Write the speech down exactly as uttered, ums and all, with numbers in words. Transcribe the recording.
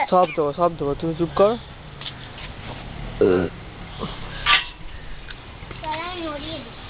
সব দেবো সব দেবো তুমি চুপ কর। তাহলে আমি নড়িয়ে দিই।